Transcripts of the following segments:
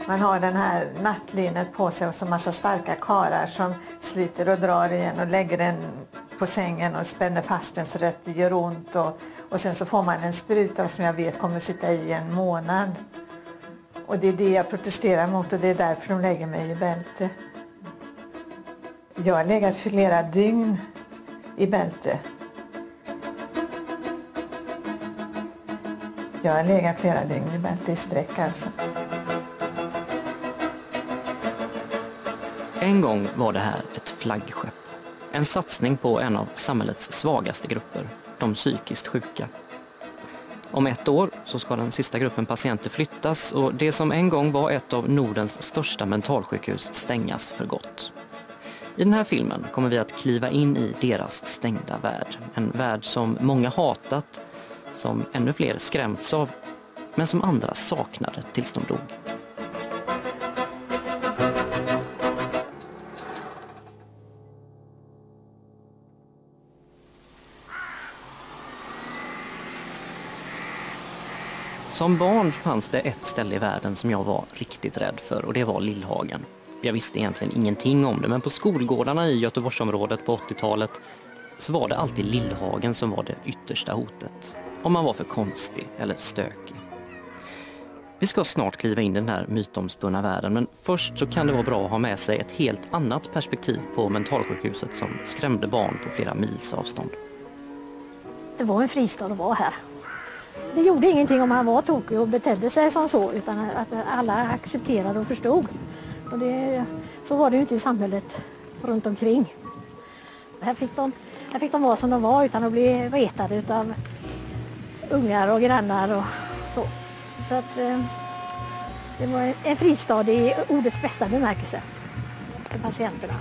Man har den här nattlinet på sig och så massa starka karar som sliter och drar igen och lägger den på sängen och spänner fast den så att det gör ont. Och sen så får man en spruta som jag vet kommer sitta i en månad. Och det är det jag protesterar mot och det är därför de lägger mig i bälte. Jag har legat flera dygn i bälte. Jag har legat flera dygn i bälte i sträck alltså. En gång var det här ett flaggskepp. En satsning på en av samhällets svagaste grupper, de psykiskt sjuka. Om ett år så ska den sista gruppen patienter flyttas och det som en gång var ett av Nordens största mentalsjukhus stängas för gott. I den här filmen kommer vi att kliva in i deras stängda värld. En värld som många hatat, som ännu fler skrämts av, men som andra saknade tills de dog. Som barn fanns det ett ställe i världen som jag var riktigt rädd för och det var Lillhagen. Jag visste egentligen ingenting om det, men på skolgårdarna i Göteborgsområdet på 80-talet så var det alltid Lillhagen som var det yttersta hotet. Om man var för konstig eller stökig. Vi ska snart kliva in i den här mytomspunna världen, men först så kan det vara bra att ha med sig ett helt annat perspektiv på mentalsjukhuset som skrämde barn på flera mils avstånd. Det var en fristad att vara här. Det gjorde ingenting om han var tokig och betedde sig som så, utan att alla accepterade och förstod. Och så var det ju inte i samhället runt omkring. Här fick de vara som de var utan att bli retade av ungar och grannar och så. Så att det var en fristad i ordets bästa bemärkelse för patienterna.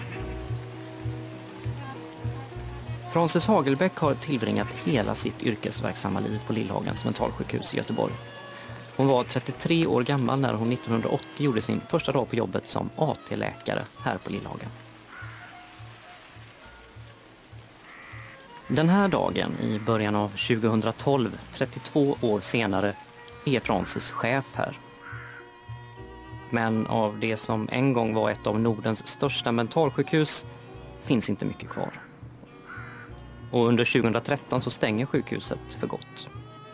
Frances Hagelbäck har tillbringat hela sitt yrkesverksamma liv på Lillhagens mentalsjukhus i Göteborg. Hon var 33 år gammal när hon 1980 gjorde sin första dag på jobbet som AT-läkare här på Lillhagen. Den här dagen i början av 2012, 32 år senare, är Frances chef här. Men av det som en gång var ett av Nordens största mentalsjukhus finns inte mycket kvar. Och under 2013 så stänger sjukhuset för gott.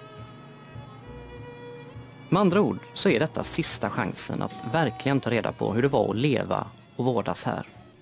Med andra ord så är detta sista chansen att verkligen ta reda på hur det var att leva och vårdas här.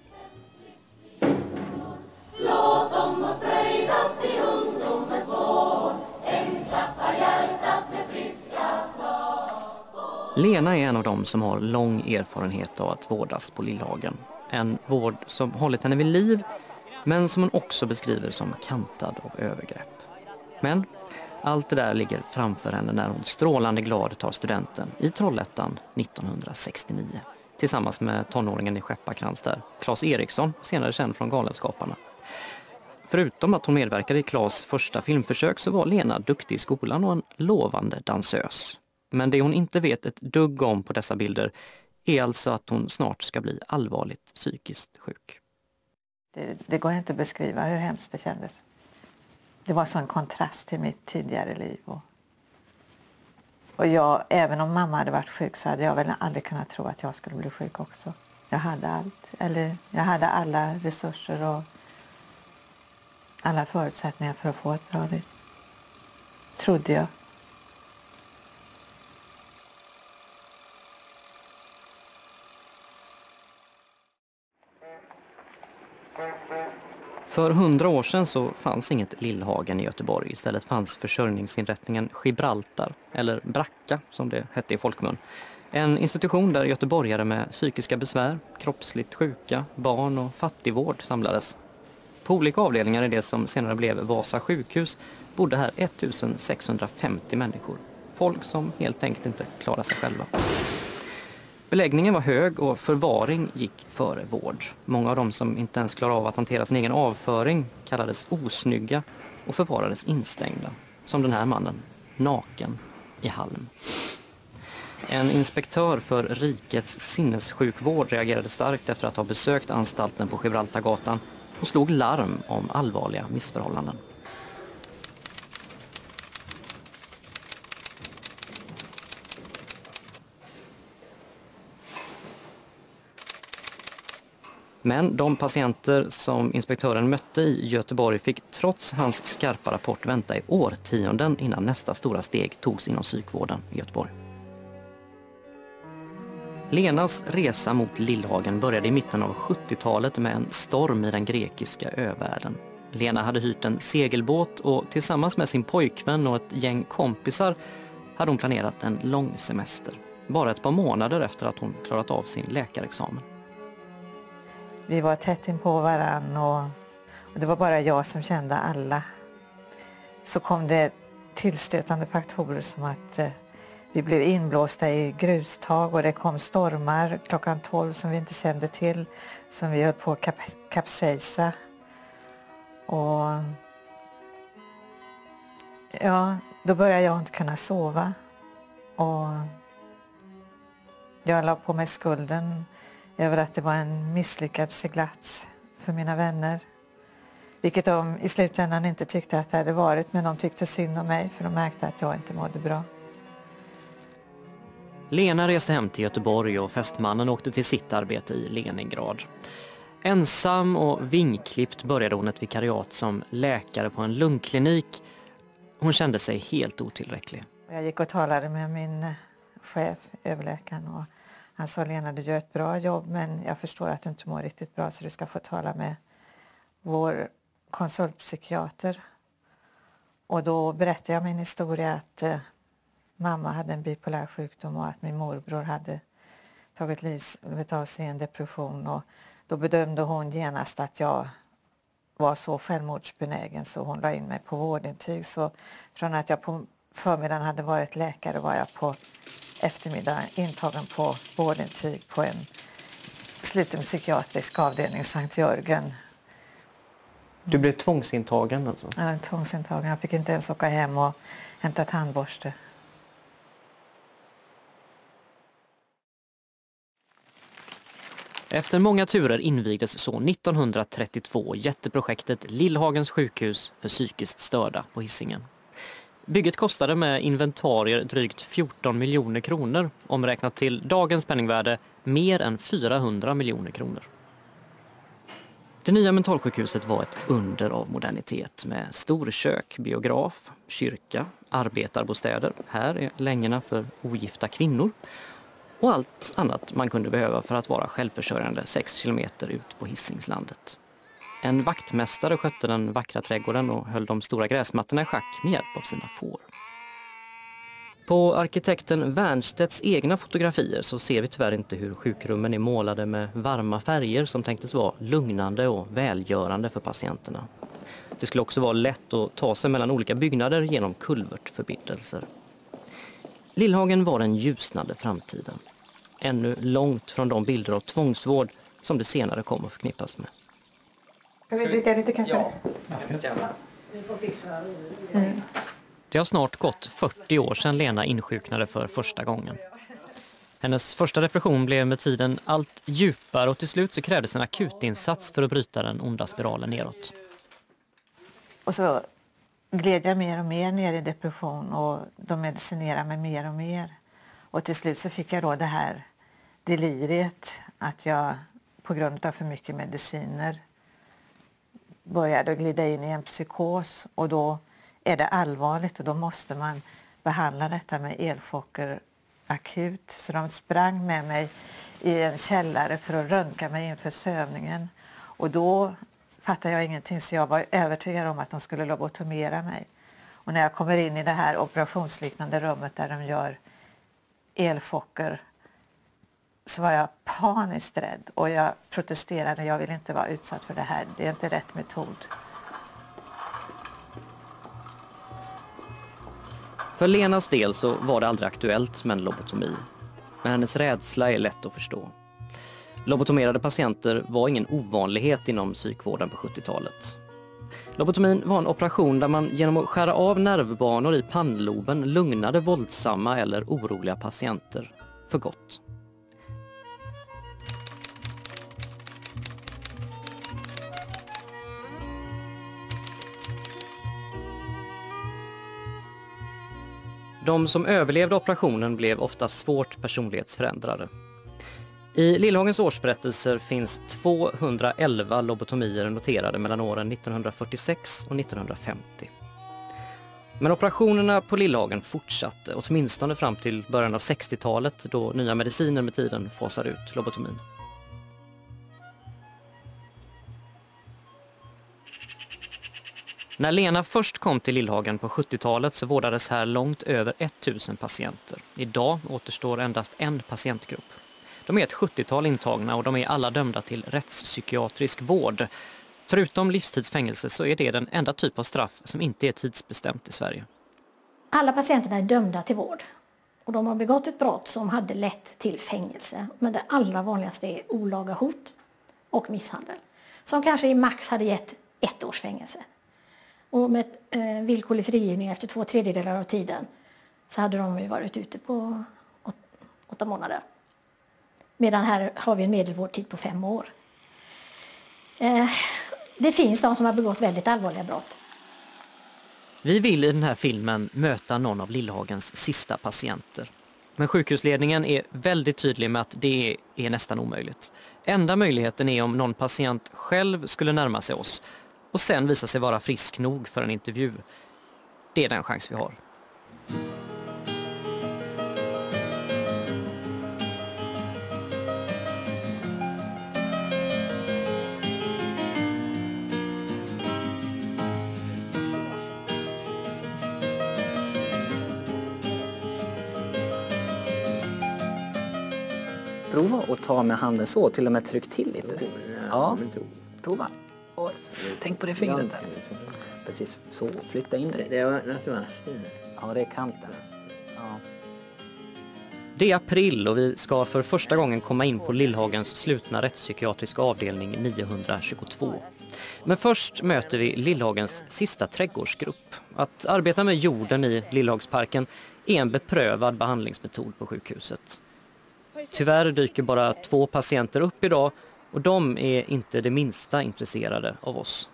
Låt dem och spröjdas i ungdomens vår, en klappar hjärtat med friska slag. Lena är en av dem som har lång erfarenhet av att vårdas på Lillhagen. En vård som hållit henne vid liv, men som hon också beskriver som kantad av övergrepp. Men allt det där ligger framför henne när hon strålande glad tar studenten i Trollhättan 1969. Tillsammans med tonåringen i Skepparkrans där, Claes Eriksson, senare känd från Galenskaparna. Förutom att hon medverkade i Claes första filmförsök så var Lena duktig i skolan och en lovande dansös. Men det hon inte vet ett dugg om på dessa bilder är alltså att hon snart ska bli allvarligt psykiskt sjuk. Det går inte att beskriva hur hemskt det kändes. Det var så en kontrast till mitt tidigare liv. Och jag, även om mamma hade varit sjuk så hade jag väl aldrig kunnat tro att jag skulle bli sjuk också. Jag hade allt, eller jag hade alla resurser och alla förutsättningar för att få ett bra liv. Trodde jag. För 100 år sedan så fanns inget Lillhagen i Göteborg. Istället fanns försörjningsinrättningen Gibraltar, eller Bracka som det hette i folkmun. En institution där göteborgare med psykiska besvär, kroppsligt sjuka, barn och fattigvård samlades. På olika avdelningar i det som senare blev Vasa sjukhus bodde här 1650 människor. Folk som helt enkelt inte klarade sig själva. Beläggningen var hög och förvaring gick före vård. Många av dem som inte ens klarade av att hantera sin egen avföring kallades osnygga och förvarades instängda. Som den här mannen, naken i halm. En inspektör för rikets sinnessjukvård reagerade starkt efter att ha besökt anstalten på Gibraltargatan och slog larm om allvarliga missförhållanden. Men de patienter som inspektören mötte i Göteborg fick trots hans skarpa rapport vänta i årtionden innan nästa stora steg togs inom psykvården i Göteborg. Lenas resa mot Lillhagen började i mitten av 70-talet med en storm i den grekiska övärlden. Lena hade hyrt en segelbåt och tillsammans med sin pojkvän och ett gäng kompisar hade hon planerat en lång semester. Bara ett par månader efter att hon klarat av sin läkarexamen. Vi var tätt in på varann och det var bara jag som kände alla. Så kom det tillstötande faktorer som att vi blev inblåsta i grustag och det kom stormar klockan 12 som vi inte kände till, som vi höll på att kapsejsa. Och ja, då började jag inte kunna sova och jag la på mig skulden över att det var en misslyckad seglats för mina vänner. Vilket de i slutändan inte tyckte att det hade varit, men de tyckte synd om mig för de märkte att jag inte mådde bra. Lena reste hem till Göteborg och fästmannen åkte till sitt arbete i Leningrad. Ensam och vingklippt började hon ett vikariat som läkare på en lungklinik. Hon kände sig helt otillräcklig. Jag gick och talade med min chef, överläkaren, och han sa: Lena, du gör ett bra jobb men jag förstår att du inte mår riktigt bra så du ska få tala med vår konsultpsykiater. Och då berättade jag min historia att mamma hade en bipolär sjukdom och att min morbror hade tagit livet av sig i en depression. Och då bedömde hon genast att jag var så självmordsbenägen så hon la in mig på vårdintyg. Så från att jag på förmiddagen hade varit läkare var jag på eftermiddag intagen på vårdintyg på en sluten psykiatrisk avdelning, Sankt Jörgen. Du blev tvångsintagen alltså? Ja, tvångsintagen. Jag fick inte ens åka hem och hämta tandborste. Efter många turer invigdes så 1932 jätteprojektet Lillhagens sjukhus för psykiskt störda på Hisingen. Bygget kostade med inventarier drygt 14 miljoner kronor, omräknat till dagens penningvärde mer än 400 miljoner kronor. Det nya mentalsjukhuset var ett under av modernitet med storkök, biograf, kyrka, arbetarbostäder, här är längorna för ogifta kvinnor, och allt annat man kunde behöva för att vara självförsörjande 6 kilometer ut på Hisingslandet. En vaktmästare skötte den vackra trädgården och höll de stora gräsmattorna i schack med hjälp av sina får. På arkitekten Wernstedts egna fotografier så ser vi tyvärr inte hur sjukrummen är målade med varma färger som tänktes vara lugnande och välgörande för patienterna. Det skulle också vara lätt att ta sig mellan olika byggnader genom kulvertförbindelser. Lillhagen var den ljusnande framtiden. Ännu långt från de bilder av tvångsvård som det senare kom att förknippas med. Ska vi dricka lite kaffe? Ja. Det har snart gått 40 år sedan Lena insjuknade för första gången. Hennes första depression blev med tiden allt djupare och till slut så krävdes en akutinsats för att bryta den onda spiralen neråt. Och så gled jag mer och mer ner i depression och de medicinerade mig mer och mer. Och till slut så fick jag då det här deliriet att jag på grund av för mycket mediciner började glida in i en psykos, och då är det allvarligt och då måste man behandla detta med elchocker akut. Så de sprang med mig i en källare för att röntga mig inför sövningen, och då fattade jag ingenting så jag var övertygad om att de skulle lobotomera mig. Och när jag kommer in i det här operationsliknande rummet där de gör elchocker så var jag paniskt rädd och jag protesterade. Jag vill inte vara utsatt för det här. Det är inte rätt metod. För Lenas del så var det aldrig aktuellt med en lobotomi. Men hennes rädsla är lätt att förstå. Lobotomerade patienter var ingen ovanlighet inom psykvården på 70-talet. Lobotomin var en operation där man genom att skära av nervbanor i pannloben lugnade våldsamma eller oroliga patienter för gott. De som överlevde operationen blev ofta svårt personlighetsförändrade. I Lillhagens årsberättelser finns 211 lobotomier noterade mellan åren 1946 och 1950. Men operationerna på Lillhagen fortsatte, åtminstone fram till början av 60-talet då nya mediciner med tiden fasar ut lobotomin. När Lena först kom till Lillhagen på 70-talet så vårdades här långt över 1000 patienter. Idag återstår endast en patientgrupp. De är ett 70-tal intagna och de är alla dömda till rättspsykiatrisk vård. Förutom livstidsfängelse så är det den enda typ av straff som inte är tidsbestämt i Sverige. Alla patienterna är dömda till vård och de har begått ett brott som hade lett till fängelse. Men det allra vanligaste är olaga hot och misshandel som kanske i max hade gett 1 års fängelse. Och med villkorlig frigivning efter 2/3 av tiden så hade de ju varit ute på 8 månader. Medan här har vi en medelvårdtid på 5 år. Det finns de som har begått väldigt allvarliga brott. Vi vill i den här filmen möta någon av Lillhagens sista patienter. Men sjukhusledningen är väldigt tydlig med att det är nästan omöjligt. Enda möjligheten är om någon patient själv skulle närma sig oss och sen visa sig vara frisk nog för en intervju. Det är den chans vi har. Prova att ta med handen så, till och med tryck till lite. Ja, prova. Och tänk på det fingret där. Precis, så. Flytta in det. Ja, det är kanten. Ja. Det är april och vi ska för första gången komma in på Lillhagens slutna rättspsykiatriska avdelning 922. Men först möter vi Lillhagens sista trädgårdsgrupp. Att arbeta med jorden i Lillhagsparken är en beprövad behandlingsmetod på sjukhuset. Tyvärr dyker bara 2 patienter upp idag och de är inte det minsta intresserade av oss.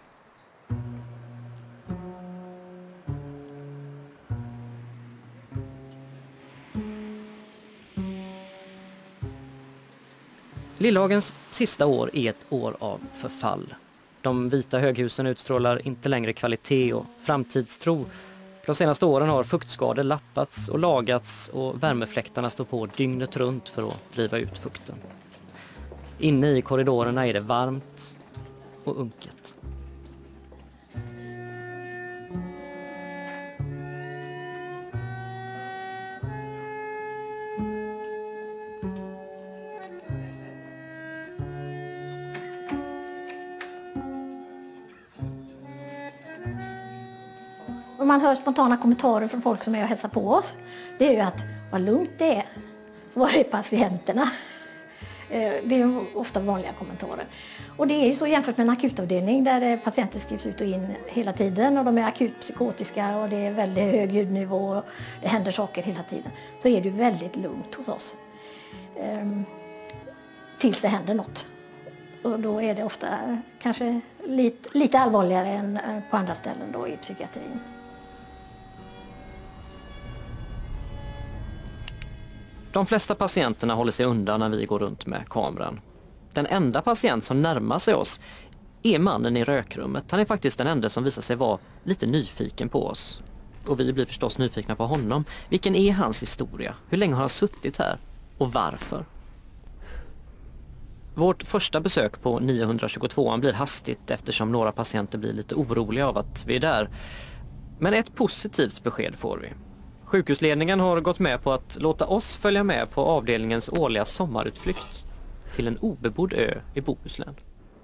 Lillhagens sista år är ett år av förfall. De vita höghusen utstrålar inte längre kvalitet och framtidstro. De senaste åren har fuktskador lappats och lagats och värmefläktarna står på dygnet runt för att driva ut fukten. Inne i korridorerna är det varmt och unket. Och man hör spontana kommentarer från folk som är och hälsar på oss. Det är ju att vad lugnt det är. Var är patienterna? Det är ofta vanliga kommentarer. Och det är ju så jämfört med en akutavdelning där patienter skrivs ut och in hela tiden. Och de är akut psykotiska och det är väldigt hög ljudnivå och det händer saker hela tiden. Så är det ju väldigt lugnt hos oss. Tills det händer något. Och då är det ofta kanske lite allvarligare än på andra ställen då i psykiatrin. De flesta patienterna håller sig undan när vi går runt med kameran. Den enda patient som närmar sig oss är mannen i rökrummet. Han är faktiskt den enda som visar sig vara lite nyfiken på oss. Och vi blir förstås nyfikna på honom. Vilken är hans historia? Hur länge har han suttit här? Och varför? Vårt första besök på 922 blir hastigt eftersom några patienter blir lite oroliga av att vi är där. Men ett positivt besked får vi. Sjukhusledningen har gått med på att låta oss följa med på avdelningens årliga sommarutflykt till en obebodd ö i Bohuslän.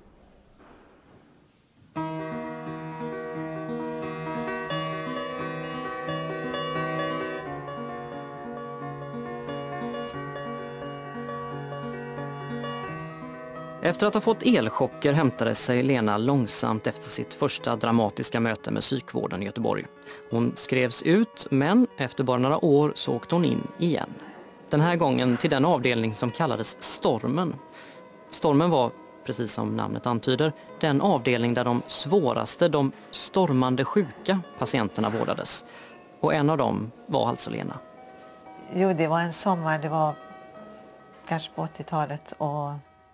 Efter att ha fått elchocker hämtade sig Lena långsamt efter sitt första dramatiska möte med psykvården i Göteborg. Hon skrevs ut, men efter bara några år så åkte hon in igen. Den här gången till den avdelning som kallades Stormen. Stormen var, precis som namnet antyder, den avdelning där de svåraste, de stormande sjuka patienterna vårdades. Och en av dem var alltså Lena. Jo, det var en sommar, det var kanske på 80-talet, och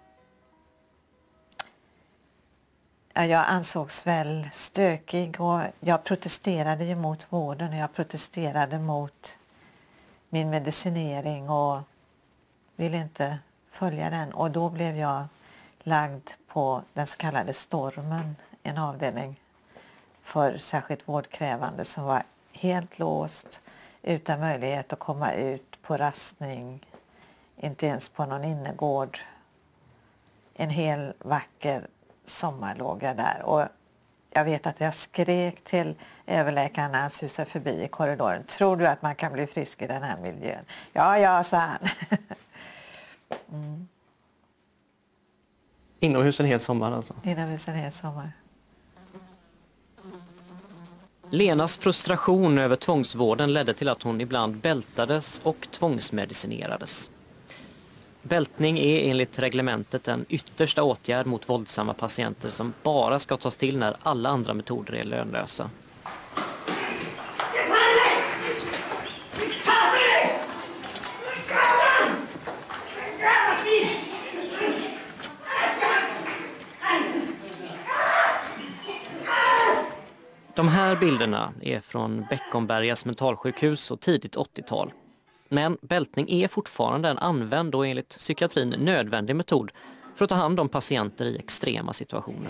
jag ansågs väl stökig, och jag protesterade ju mot vården och jag protesterade mot min medicinering och ville inte följa den. Och då blev jag lagd på den så kallade Stormen, en avdelning för särskilt vårdkrävande som var helt låst, utan möjlighet att komma ut på rastning, inte ens på någon innergård. En hel vacker sommar låg jag där, och jag vet att jag skrek till överläkaren när han susade förbi i korridoren: tror du att man kan bli frisk i den här miljön? Ja, sa han. Inomhus en hel sommar alltså? Inomhus en hel sommar. Lenas frustration över tvångsvården ledde till att hon ibland bältades och tvångsmedicinerades. Bältning är enligt reglementet en yttersta åtgärd mot våldsamma patienter som bara ska tas till när alla andra metoder är lönlösa. De här bilderna är från Beckombergas mentalsjukhus och tidigt 80-tal. Men bältning är fortfarande en använd och enligt psykiatrin nödvändig metod för att ta hand om patienter i extrema situationer.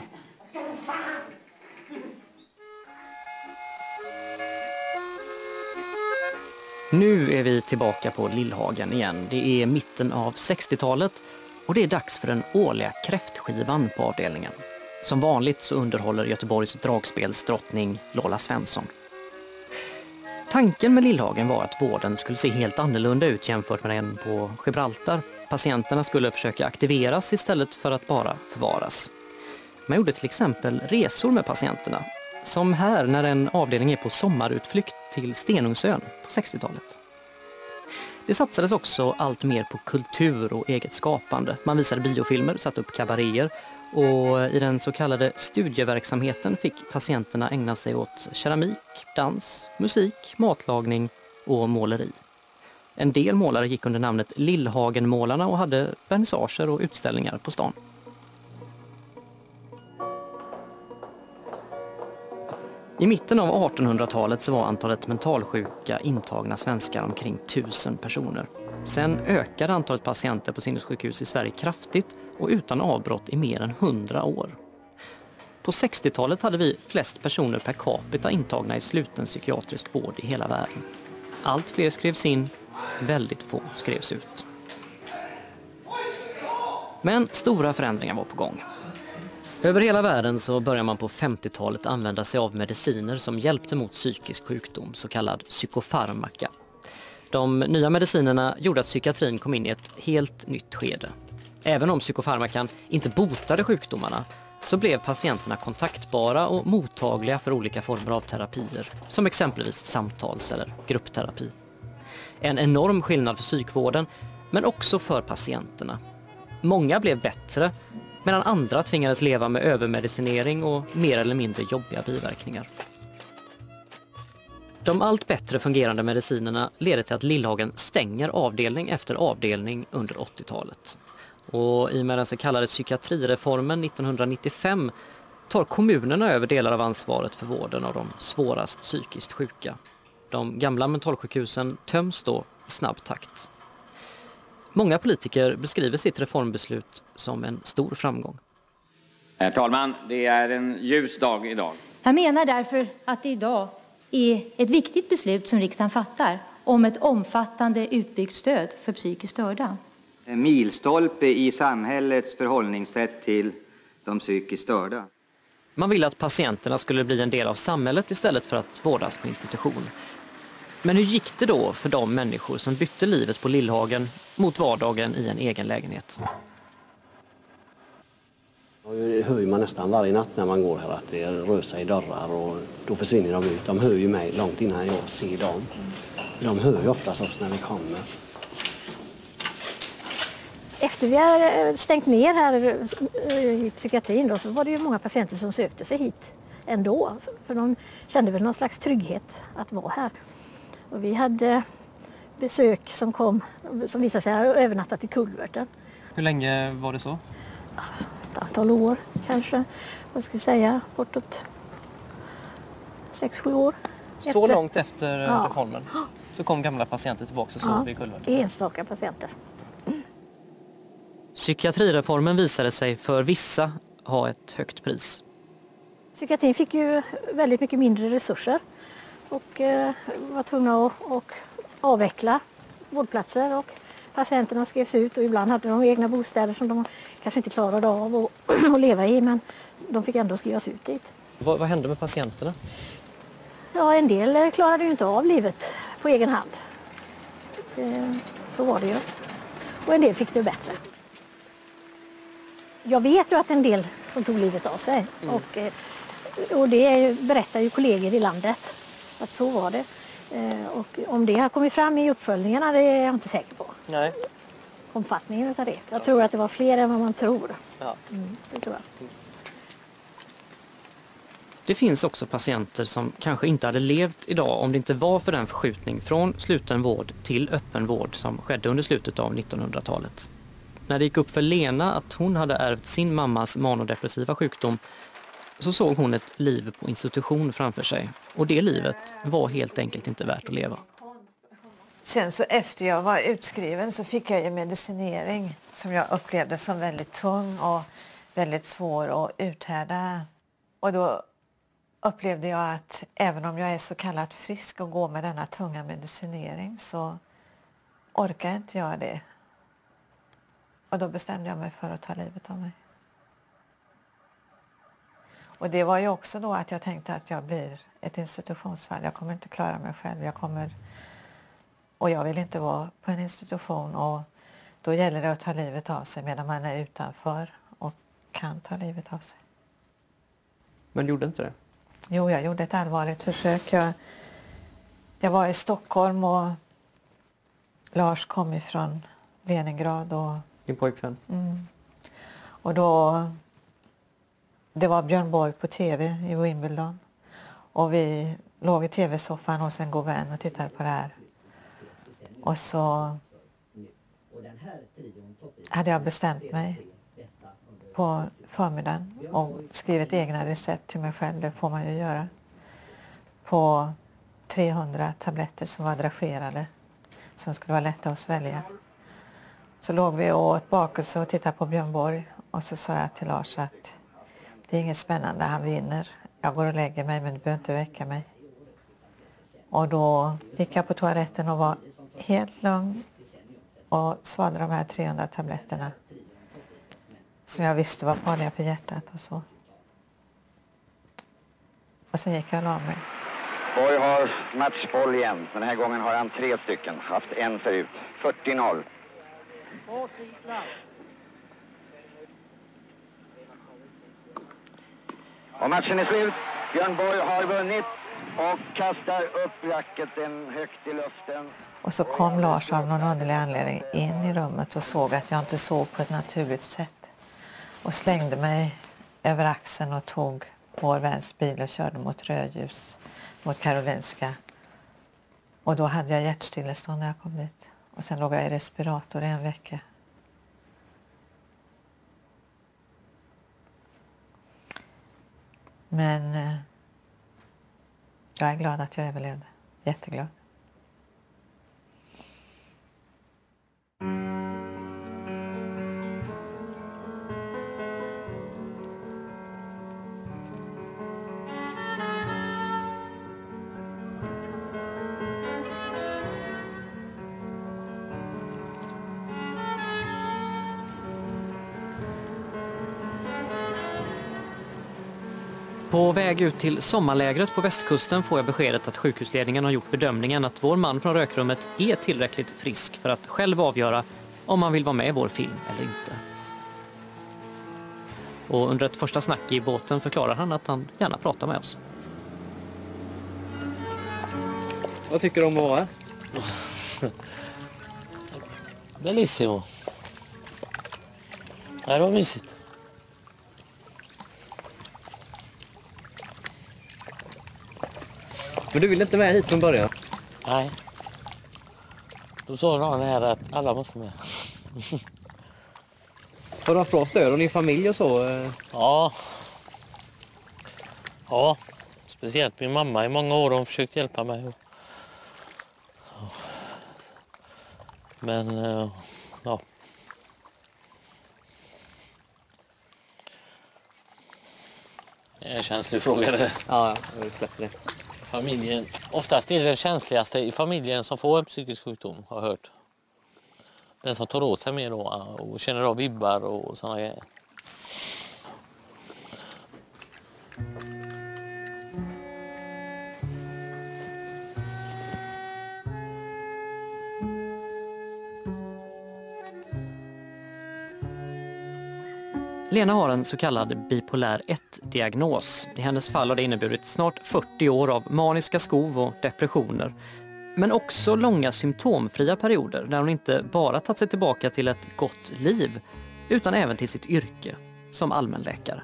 Nu är vi tillbaka på Lillhagen igen. Det är mitten av 60-talet och det är dags för den årliga kräftskivan på avdelningen. Som vanligt så underhåller Göteborgs dragspelsdrottning Lola Svensson. Tanken med Lillhagen var att vården skulle se helt annorlunda ut jämfört med den på Gibraltar. Patienterna skulle försöka aktiveras istället för att bara förvaras. Man gjorde till exempel resor med patienterna. Som här när en avdelning är på sommarutflykt till Stenungsön på 60-talet. Det satsades också allt mer på kultur och eget skapande. Man visade biofilmer, satte upp kabaréer. Och i den så kallade studieverksamheten fick patienterna ägna sig åt keramik, dans, musik, matlagning och måleri. En del målare gick under namnet Lillhagenmålarna och hade vernissager och utställningar på stan. I mitten av 1800-talet så var antalet mentalsjuka intagna svenskar omkring 1000 personer. Sen ökade antalet patienter på sinnessjukhus i Sverige kraftigt och utan avbrott i mer än 100 år. På 60-talet hade vi flest personer per capita intagna i sluten psykiatrisk vård i hela världen. Allt fler skrevs in, väldigt få skrevs ut. Men stora förändringar var på gång. Över hela världen så började man på 50-talet använda sig av mediciner som hjälpte mot psykisk sjukdom, så kallad psykofarmaka. De nya medicinerna gjorde att psykiatrin kom in i ett helt nytt skede. Även om psykofarmakan inte botade sjukdomarna så blev patienterna kontaktbara och mottagliga för olika former av terapier, som exempelvis samtals- eller gruppterapi. En enorm skillnad för psykvården, men också för patienterna. Många blev bättre, medan andra tvingades leva med övermedicinering och mer eller mindre jobbiga biverkningar. De allt bättre fungerande medicinerna leder till att Lillhagen stänger avdelning efter avdelning under 80-talet. Och i och med den så kallade psykiatrireformen 1995 tar kommunerna över delar av ansvaret för vården av de svårast psykiskt sjuka. De gamla mentalsjukhusen töms då i snabb takt. Många politiker beskriver sitt reformbeslut som en stor framgång. Herr talman, det är en ljus dag idag. Jag menar därför att det idag är ett viktigt beslut som riksdagen fattar om ett omfattande utbyggt stöd för psykiskt störda. En milstolpe i samhällets förhållningssätt till de psykiskt störda. Man ville att patienterna skulle bli en del av samhället istället för att vårdas på institution. Men hur gick det då för de människor som bytte livet på Lillhagen mot vardagen i en egen lägenhet? Det hör ju man nästan varje natt när man går här att det rör sig i dörrar och då försvinner de ut. De hör ju mig långt innan jag ser dem. De hör ju oftast oss när vi kommer. Efter vi har stängt ner här i psykiatrin då, så var det ju många patienter som sökte sig hit ändå. För de kände väl någon slags trygghet att vara här. Och vi hade besök som kom som visade sig ha övernattat i kulverten. Hur länge var det så? Ett antal år kanske. Vad ska jag säga? Bortåt 6-7 år. Så långt efter reformen så kom gamla patienter tillbaka och sov i kulverten? Enstaka patienter. Psykiatrireformen visade sig för vissa ha ett högt pris. Psykiatrin fick ju väldigt mycket mindre resurser och var tvungna att avveckla vårdplatser och patienterna skrevs ut och ibland hade de egna bostäder som de kanske inte klarade av att leva i, men de fick ändå skrivas ut dit. Vad hände med patienterna? Ja, en del klarade ju inte av livet på egen hand. Så var det ju. Och en del fick det bättre. Jag vet ju att en del som tog livet av sig. Och det berättar ju kollegor i landet att så var det. Och om det har kommit fram i uppföljningarna, det är jag inte säker på. Nej. Omfattningen av det. Jag tror att det var fler än vad man tror. Ja. Det tror jag. Det finns också patienter som kanske inte hade levt idag om det inte var för den förskjutning från sluten vård till öppen vård som skedde under slutet av 1900-talet. När det gick upp för Lena att hon hade ärvt sin mammas manodepressiva sjukdom så såg hon ett liv på institution framför sig. Och det livet var helt enkelt inte värt att leva. Sen så efter jag var utskriven så fick jag ju medicinering som jag upplevde som väldigt tung och väldigt svår att uthärda. Och då upplevde jag att även om jag är så kallat frisk och går med denna tunga medicinering så orkar inte jag det. Och då bestämde jag mig för att ta livet av mig. Och det var ju också då att jag tänkte att jag blir ett institutionsfall. Jag kommer inte klara mig själv. Och jag vill inte vara på en institution. Och då gäller det att ta livet av sig medan man är utanför och kan ta livet av sig. Men gjorde inte det? Jo, jag gjorde ett allvarligt försök. Jag var i Stockholm och Lars kom ifrån Leningrad. Din pojkvän? Och då... Det var Björn Borg på tv i Wimbledon. Och vi låg i tv-soffan hos en god vän och tittade på det här. Och så hade jag bestämt mig på förmiddagen och skrivit egna recept till mig själv. Det får man ju göra. På 300 tabletter som var dragerade. Som skulle vara lätta att svälja. Så låg vi och åt bakelse och tittade på Björn Borg. Och så sa jag till Lars att det är inget spännande, han vinner. Jag går och lägger mig men du behöver inte väcka mig. Och då gick jag på toaletten och var helt lugn och svalde de här 300 tabletterna som jag visste var farliga för hjärtat och så. Och sen gick jag och la mig. Borg har matchboll igen. Den här gången har han 3 stycken. Haft en förut. 40-0. Och matchen är slut. Björn Borg har vunnit och kastar upp racketen högt i luften. Och så kom Lars av någon underlig anledning in i rummet och såg att jag inte såg på ett naturligt sätt. Och slängde mig över axeln och tog vår väns bil och körde mot rödljus, mot Karolinska. Och då hade jag hjärtstillestånd när jag kom dit. Och sen låg jag i respirator i en vecka. Men jag är glad att jag överlevde. Jätteglad. På väg ut till sommarlägret på västkusten får jag beskedet att sjukhusledningen har gjort bedömningen att vår man från rökrummet är tillräckligt frisk för att själv avgöra om han vill vara med i vår film eller inte. Och under ett första snack i båten förklarar han att han gärna pratar med oss. Vad tycker du om att vara här? Bellissimo. Det var mysigt. Men du vill inte med hit från början? Nej. Då sa någon här att alla måste med. Har du haft bra stöd av din familj och så? Ja. Ja, speciellt min mamma i många år har hon försökt hjälpa mig. Men ja. Det är en känslig fråga det. Ja, jag släpper det. Familjen, oftast är det den känsligaste i familjen som får en psykisk sjukdom, har jag hört. Den som tar åt sig mer då och känner av vibbar och sådana grejer. Lena har en så kallad bipolär 1-diagnos. I hennes fall har det inneburit snart 40 år av maniska skov och depressioner. Men också långa symptomfria perioder där hon inte bara tagit sig tillbaka till ett gott liv utan även till sitt yrke som allmänläkare.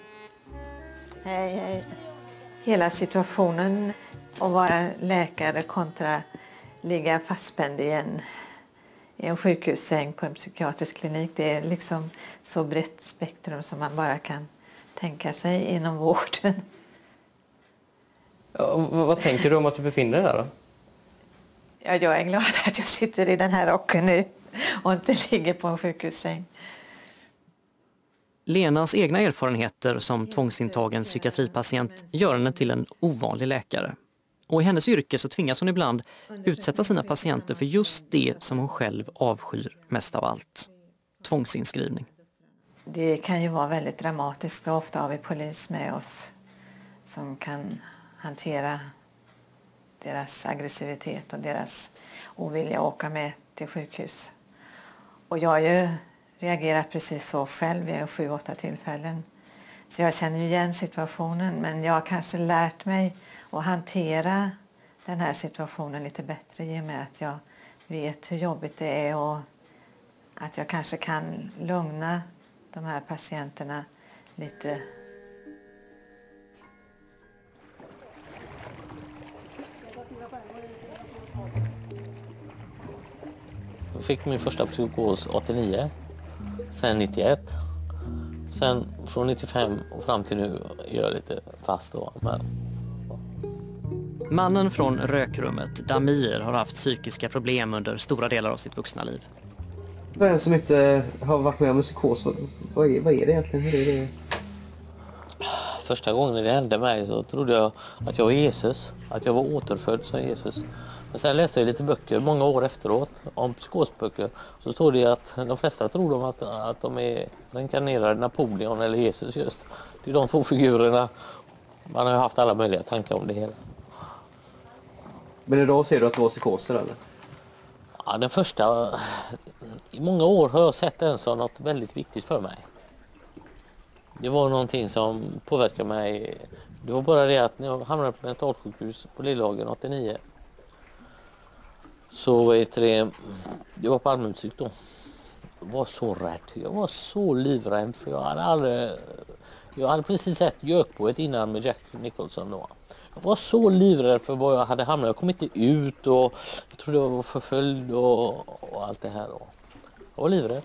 Hela situationen att vara läkare kontra ligga fastspänd i en sjukhussäng på en psykiatrisk klinik, det är liksom så brett spektrum som man bara kan tänka sig inom vården. Ja, vad tänker du om att du befinner dig där då? Ja, jag är glad att jag sitter i den här rocken nu och inte ligger på en sjukhussäng. Lenas egna erfarenheter som tvångsintagen psykiatripatient gör henne till en ovanlig läkare. Och i hennes yrke så tvingas hon ibland utsätta sina patienter för just det som hon själv avskyr mest av allt. Tvångsinskrivning. Det kan ju vara väldigt dramatiskt och ofta har vi polis med oss som kan hantera deras aggressivitet och deras ovilja att åka med till sjukhus. Och jag har ju reagerat precis så själv vid 7-8 tillfällen. Så jag känner ju igen situationen, men jag har kanske lärt mig att hantera den här situationen lite bättre i och med att jag vet hur jobbigt det är och att jag kanske kan lugna de här patienterna lite. Jag fick min första psykos 89, sen 91. Sen från 95 och fram till nu är jag lite fast då. Men... Mannen från rökrummet, Damir, har haft psykiska problem under stora delar av sitt vuxna liv. För en som inte har varit med om en psykos, vad är det egentligen? Hur är det? Första gången det hände mig så trodde jag att jag var Jesus, att jag var återfödd som Jesus. Men sen läste jag lite böcker många år efteråt om psykosböcker. Så står det att de flesta tror att de är reinkarnerade Napoleon eller Jesus just. Det är de två figurerna. Man har haft alla möjliga tankar om det hela. Men idag ser du att det var psykoser eller? Ja, den första... I många år har jag sett den som något väldigt viktigt för mig. Det var någonting som påverkade mig. Det var bara det att när jag hamnade på mentalsjukhus på Lillhagen 89 så det var på allmänpsyk då. Jag var så rädd. Jag var så livrädd för jag hade precis sett Gökboet innan med Jack Nicholson då. Jag var så livrädd för vad jag hade hamnat. Jag kom inte ut och jag trodde jag var förföljd och allt det här då. Jag var livrädd.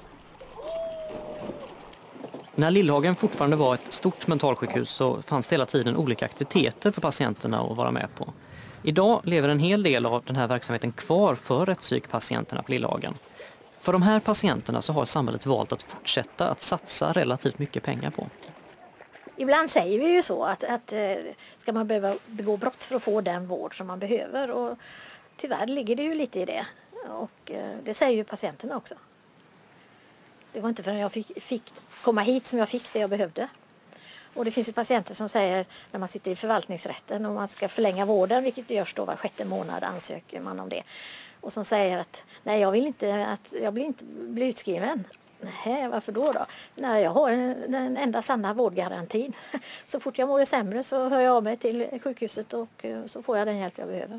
När Lillhagen fortfarande var ett stort mentalsjukhus så fanns det hela tiden olika aktiviteter för patienterna att vara med på. Idag lever en hel del av den här verksamheten kvar för rättspsykpatienterna på Lillhagen. För de här patienterna så har samhället valt att fortsätta att satsa relativt mycket pengar på. Ibland säger vi ju så att ska man behöva begå brott för att få den vård som man behöver. Och tyvärr ligger det ju lite i det. Och det säger ju patienterna också. Det var inte förrän jag fick komma hit som jag fick det jag behövde. Och det finns ju patienter som säger när man sitter i förvaltningsrätten och man ska förlänga vården, vilket görs då var 6:e månad ansöker man om det. Och som säger att nej, jag vill inte bli utskriven. Nej, varför då? Nej, jag har den enda sanna vårdgarantin. Så fort jag mår sämre så hör jag av mig till sjukhuset och så får jag den hjälp jag behöver.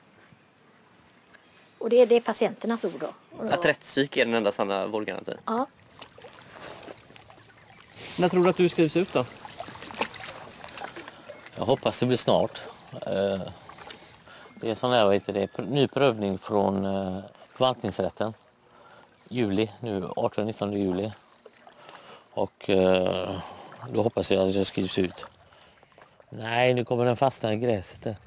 Och det är patienternas ord då. Att rättspsyk är den enda sanna vårdgarantin? Ja. När tror du att du skrivs ut då? Jag hoppas det blir snart. Det är sån här, ny prövning från förvaltningsrätten. Juli, nu 18-19 juli. Och då hoppas jag att jag skrivs ut. Nej, nu kommer den fastna i gräset där.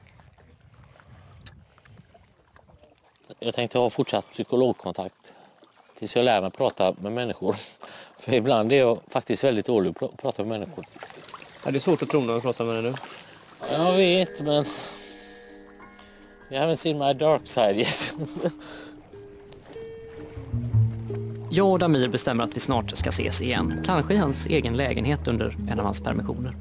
Jag tänkte ha fortsatt psykologkontakt tills jag lär mig prata med människor. För ibland är jag faktiskt väldigt dålig att prata med människor. Ja, det är svårt att tro när jag pratar med dig nu. Jag vet, men jag haven't seen my dark side yet. Jag och Damir bestämmer att vi snart ska ses igen. Kanske i hans egen lägenhet under en av hans permissioner.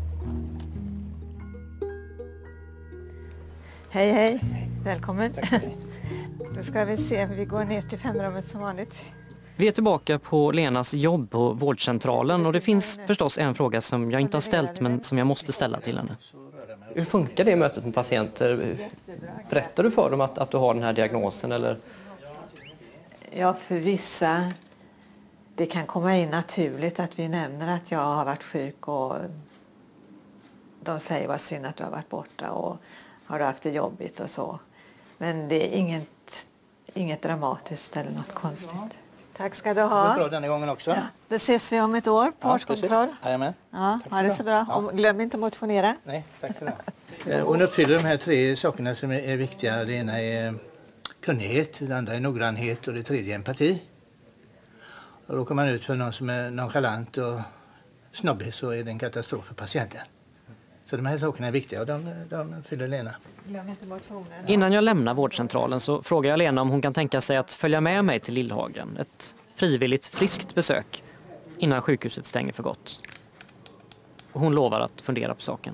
Hej, hej. Välkommen. Då ska vi se hur vi går ner till 5-rummet som vanligt. Vi är tillbaka på Lenas jobb på vårdcentralen och det finns förstås en fråga som jag inte har ställt men som jag måste ställa till henne. Hur funkar det mötet med patienter? Berättar du för dem att du har den här diagnosen eller? Ja, för vissa det kan komma in naturligt att vi nämner att jag har varit sjuk och de säger vad synd att du har varit borta och har du haft det jobbigt och så. Men det är inget dramatiskt eller något konstigt. Tack ska du ha. Det är bra denna gången också. Ja, då ses vi om ett år på årskontroll. Jajamän. Ja, ha det så bra. Ja. Och glöm inte att motionera. Nej, tack för det. Och uppfyller de här 3 sakerna som är viktiga. Det ena är kunnighet, det andra är noggrannhet och det tredje är empati. Och råkar man ut för någon som är nonchalant och snobbig så är det en katastrof för patienten. Så de här sakerna är viktiga och de fyller Lena. Glöm inte motionen. Innan jag lämnar vårdcentralen så frågar jag Lena om hon kan tänka sig att följa med mig till Lillhagen. Ett frivilligt friskt besök innan sjukhuset stänger för gott. Och hon lovar att fundera på saken.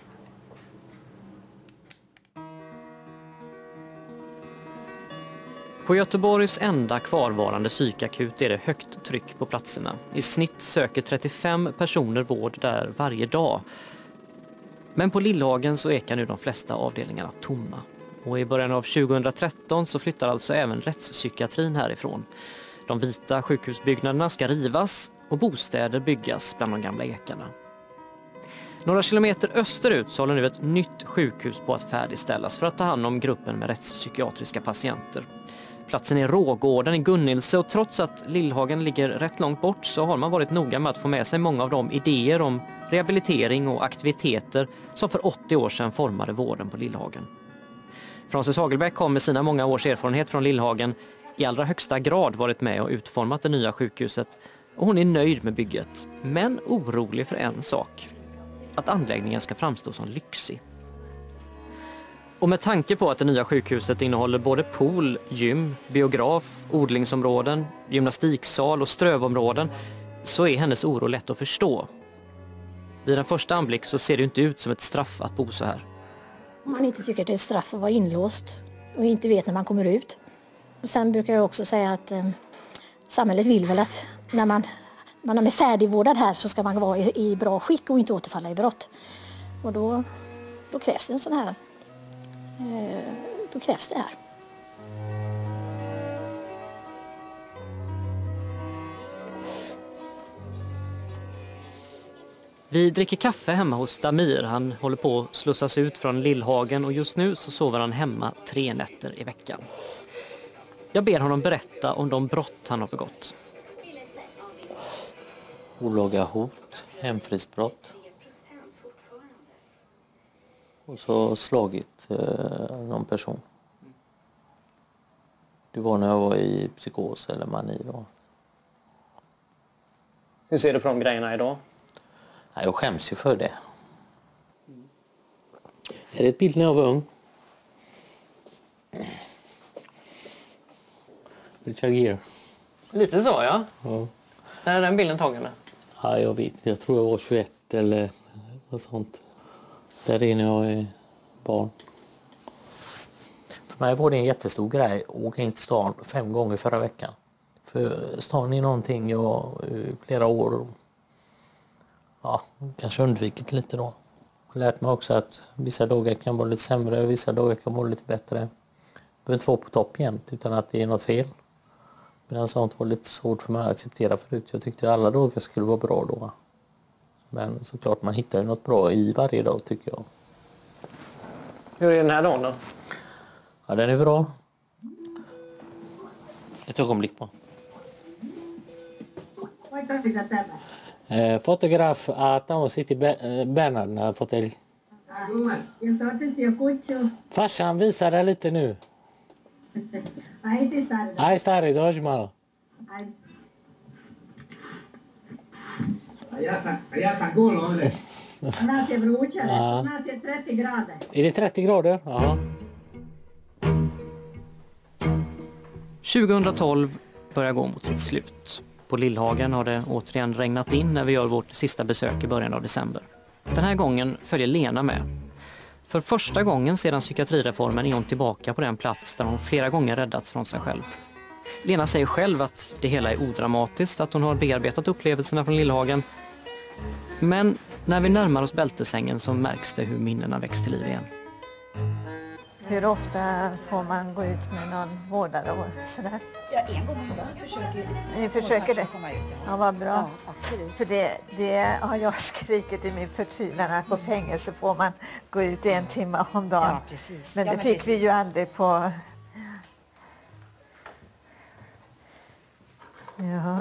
På Göteborgs enda kvarvarande psykakut är det högt tryck på platserna. I snitt söker 35 personer vård där varje dag. Men på Lillhagen så ekar nu de flesta avdelningarna tomma. Och i början av 2013 så flyttar alltså även rättspsykiatrin härifrån. De vita sjukhusbyggnaderna ska rivas och bostäder byggas bland de gamla ekarna. Några kilometer österut så håller nu ett nytt sjukhus på att färdigställas för att ta hand om gruppen med rättspsykiatriska patienter. Platsen är Rågården i Gunnilse och trots att Lillhagen ligger rätt långt bort så har man varit noga med att få med sig många av de idéer om rehabilitering och aktiviteter som för 80 år sedan formade vården på Lillhagen. Frances Hagelbäck har med sina många års erfarenhet från Lillhagen i allra högsta grad varit med och utformat det nya sjukhuset och hon är nöjd med bygget, men orolig för en sak: att anläggningen ska framstå som lyxig. Och med tanke på att det nya sjukhuset innehåller både pool, gym, biograf, odlingsområden, gymnastiksal och strövområden så är hennes oro lätt att förstå. Vid en första anblick så ser det inte ut som ett straff att bo så här. Om man inte tycker att det är ett straff att vara inlåst och inte vet när man kommer ut. Och sen brukar jag också säga att samhället vill väl att när man är färdigvårdad här så ska man vara i bra skick och inte återfalla i brott. Och då krävs det en sån här. Då krävs det här. Vi dricker kaffe hemma hos Damir. Han håller på att slussas ut från Lillhagen och just nu så sover han hemma 3 nätter i veckan. Jag ber honom berätta om de brott han har begått. Olaga hot, hemfridsbrott. Och så slagit någon person. Det var när jag var i psykos eller mani då. Hur ser du på de grejerna idag? Jag skäms ju för det. Är det ett bild när jag var ung? Richard Gere. Lite så, ja. Ja. När är den bilden tagen med? Ja, jag vet. Jag tror jag var 21 eller något sånt. Där är när jag är barn. För mig var det en jättestor grej att åka in till stan 5 gånger förra veckan. För stan är någonting jag flera år kanske undvikit lite då. Jag har lärt mig också att vissa dagar kan vara lite sämre, vissa dagar kan vara lite bättre. Jag behöver inte vara på topp jämt utan att det är något fel. Men sånt var lite svårt för mig att acceptera förut. Jag tyckte alla dagar skulle vara bra då. Men såklart man hittar ju något bra i varje dag tycker jag. Hur är den här dagen då? Ja, den är bra. Ett ögonblick på. Fotograf Adam sitter i Bernhard fåtölj. Farsan, visa det lite nu. Aj, stary, dość malo. Ja sam golo ovdje. U nas je vruće, u nas je 30 grader. Är det 30 grader? Ja. 2012 börjar gå mot sitt slut. På Lillhagen har det återigen regnat in när vi gör vårt sista besök i början av december. Den här gången följer Lena med. För första gången sedan psykiatrireformen är hon tillbaka på den plats där hon flera gånger räddats från sig själv. Lena säger själv att det hela är odramatiskt, att hon har bearbetat upplevelserna från Lillhagen. Men när vi närmar oss bältesängen så märks det hur minnena väcks till liv igen. Hur ofta får man gå ut med någon vårdare och sådär? Ja, en gång om dagen försöker Ni försöker det? Komma ut, ja, vad bra. Ja, absolut. För det har jag skrikit i min förtvivlan att på fängelse får man gå ut 1 timme om dagen. Ja, precis. Men det fick vi ju aldrig på... Ja.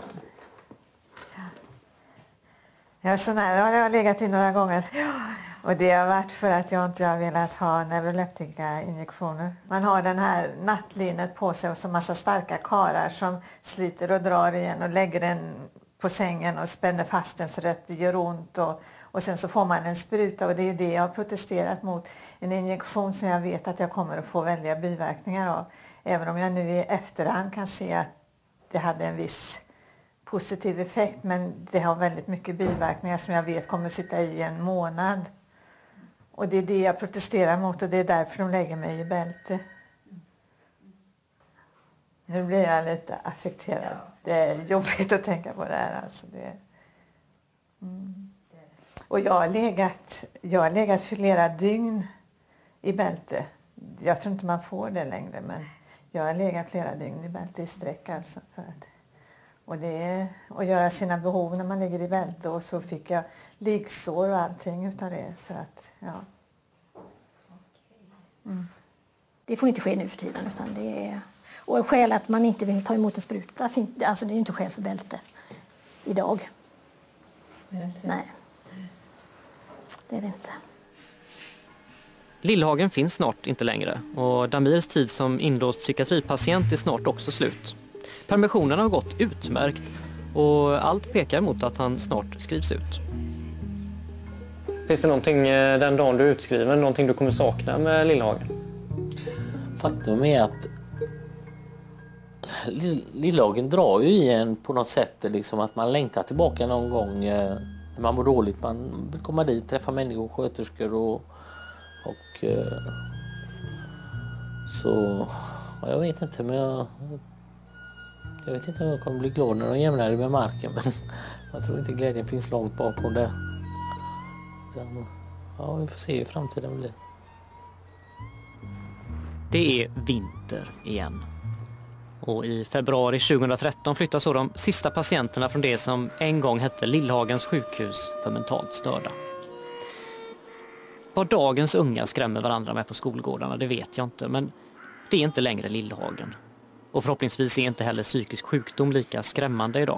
Ja, så nära har jag legat i några gånger. Och det har varit för att jag inte har velat ha neuroleptika injektioner. Man har den här nattlinet på sig och så massa starka karar som sliter och drar igen och lägger den på sängen och spänner fast den så att det gör ont. Och sen så får man en spruta och det är det jag har protesterat mot. En injektion som jag vet att jag kommer att få väldiga biverkningar av. Även om jag nu i efterhand kan se att det hade en viss positiv effekt, men det har väldigt mycket biverkningar som jag vet kommer att sitta i 1 månad. Och det är det jag protesterar mot och det är därför de lägger mig i bälte. Nu blir jag lite affekterad. Det är jobbigt att tänka på det här. Alltså Och jag har legat flera dygn i bälte. Jag tror inte man får det längre, men jag har legat flera dygn i bälte i sträck alltså för att... Och det är att göra sina behov när man ligger i bälte och så fick jag liggsår och allting utav det för att, ja. Det får inte ske nu för tiden utan det är... Och skäl att man inte vill ta emot en spruta, alltså det är ju inte skäl för bälte idag. Nej, det är det inte. Lillhagen finns snart inte längre och Damirs tid som inlåst psykiatripatient är snart också slut. Permissionerna har gått utmärkt och allt pekar mot att han snart skrivs ut. Finns det någonting den dagen du är utskriven, någonting du kommer sakna med Lillhagen? Faktum är att Lillhagen drar ju i en på något sätt liksom att man längtar tillbaka någon gång när man mår dåligt. Man vill komma dit, träffa människor, sköterskor och så ja, jag vet inte, men jag vet inte om jag kommer bli glad när de jämnar det med marken, men jag tror inte glädjen finns långt bakom det. Ja, vi får se hur framtiden blir. Det är vinter igen. Och i februari 2013 flyttas så de sista patienterna från det som en gång hette Lillhagens sjukhus för mentalt störda. Vad dagens unga skrämmer varandra med på skolgårdarna, det vet jag inte, men det är inte längre Lillhagen. Och förhoppningsvis är inte heller psykisk sjukdom lika skrämmande idag.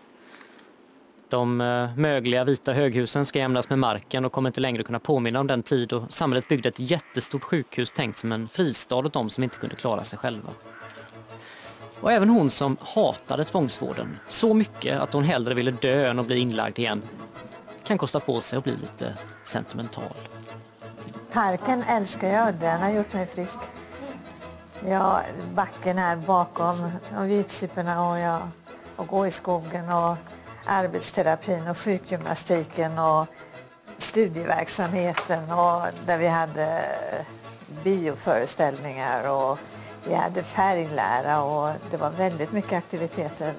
De mögliga vita höghusen ska jämnas med marken och kommer inte längre kunna påminna om den tid då samhället byggde ett jättestort sjukhus tänkt som en fristad åt de som inte kunde klara sig själva. Och även hon som hatade tvångsvården så mycket att hon hellre ville dö än att bli inlagd igen kan kosta på sig att bli lite sentimental. Parken älskar jag, den har gjort mig frisk. Ja, backen här bakom och vitsyperna och gå i skogen och arbetsterapin och sjukgymnastiken och studieverksamheten och där vi hade bioföreställningar och vi hade färglära och det var väldigt mycket aktiviteter.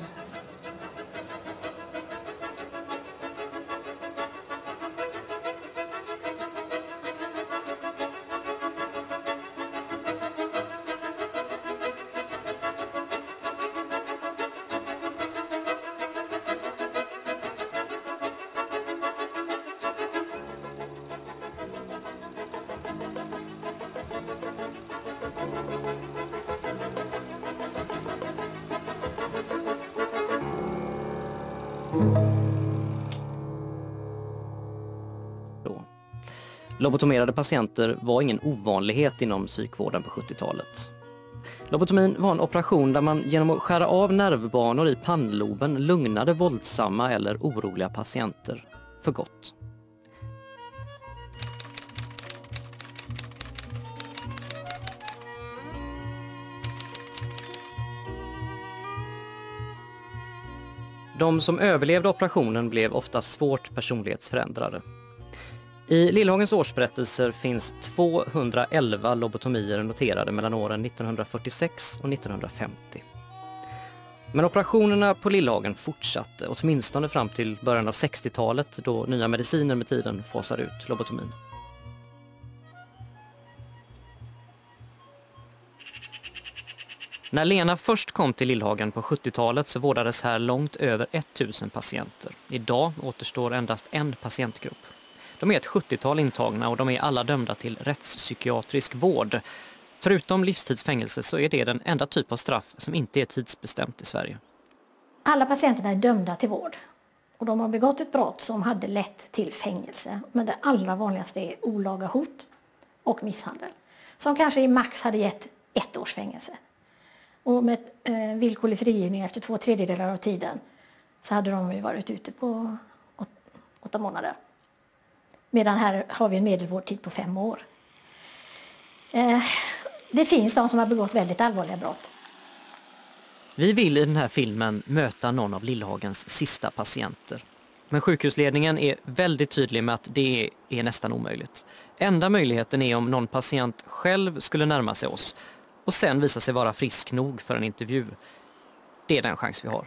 Lobotomerade patienter var ingen ovanlighet inom psykvården på 70-talet. Lobotomin var en operation där man genom att skära av nervbanor i pannloben lugnade våldsamma eller oroliga patienter för gott. De som överlevde operationen blev ofta svårt personlighetsförändrade. I Lillhagens årsberättelser finns 211 lobotomier noterade mellan åren 1946 och 1950. Men operationerna på Lillhagen fortsatte, åtminstone fram till början av 60-talet då nya mediciner med tiden fasar ut lobotomin. När Lena först kom till Lillhagen på 70-talet så vårdades här långt över 1000 patienter. Idag återstår endast en patientgrupp. De är ett 70-tal intagna och de är alla dömda till rättspsykiatrisk vård. Förutom livstidsfängelse så är det den enda typ av straff som inte är tidsbestämt i Sverige. Alla patienterna är dömda till vård och de har begått ett brott som hade lett till fängelse. Men det allra vanligaste är olaga hot och misshandel som kanske i max hade gett 1 års fängelse. Och med villkorlig frigivning efter 2/3 av tiden så hade de ju varit ute på 8 månader. Medan här har vi en medelvårdtid på 5 år. Det finns de som har begått väldigt allvarliga brott. Vi vill i den här filmen möta någon av Lillhagens sista patienter. Men sjukhusledningen är väldigt tydlig med att det är nästan omöjligt. Enda möjligheten är om någon patient själv skulle närma sig oss och sen visa sig vara frisk nog för en intervju. Det är den chans vi har.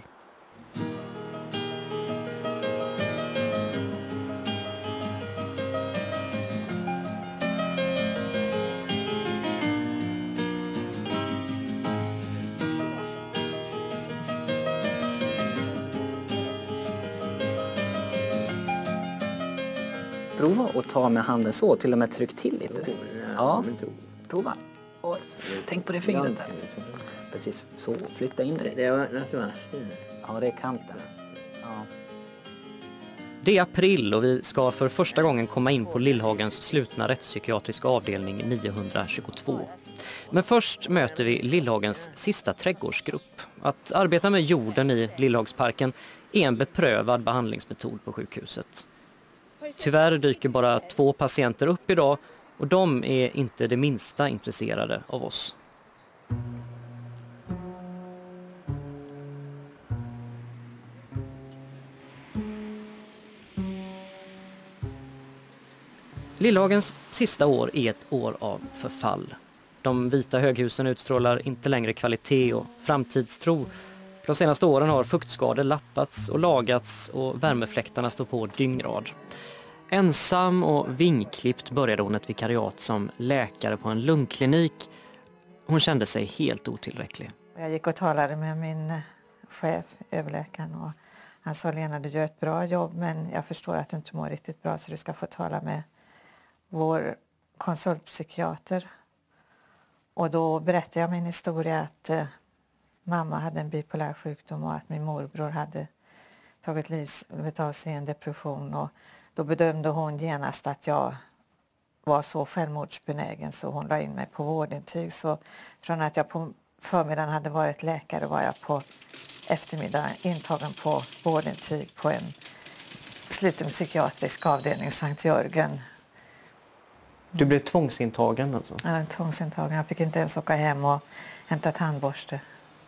Prova att ta med handen så, till och med tryck till lite. Ja, prova. Och tänk på det fingret där. Precis, så. Flytta in det. Ja, det är kanten. Ja. Det är april och vi ska för första gången komma in på Lillhagens slutna rättspsykiatriska avdelning 922. Men först möter vi Lillhagens sista trädgårdsgrupp. Att arbeta med jorden i Lillhagsparken är en beprövad behandlingsmetod på sjukhuset. Tyvärr dyker bara 2 patienter upp idag och de är inte det minsta intresserade av oss. Lillhagens sista år är ett år av förfall. De vita höghusen utstrålar inte längre kvalitet och framtidstro. De senaste åren har fuktskador lappats och lagats och värmefläktarna står på dygnsrad. Ensam och vingklippt började hon ett vikariat som läkare på en lungklinik. Hon kände sig helt otillräcklig. Jag gick och talade med min chef, överläkaren, och han sa: Lena, du gör ett bra jobb men jag förstår att du inte mår riktigt bra så du ska få tala med vår konsultpsykiater. Och då berättade jag min historia att mamma hade en bipolär sjukdom och att min morbror hade tagit livet av sig i en depression. Och då bedömde hon genast att jag var så självmordsbenägen så hon la in mig på vårdintyg. Så från att jag på förmiddagen hade varit läkare var jag på eftermiddagen intagen på vårdintyg på en sluten psykiatrisk avdelning, Sankt Jörgen. Du blev tvångsintagen alltså? Ja, tvångsintagen. Jag fick inte ens åka hem och hämta tandborste.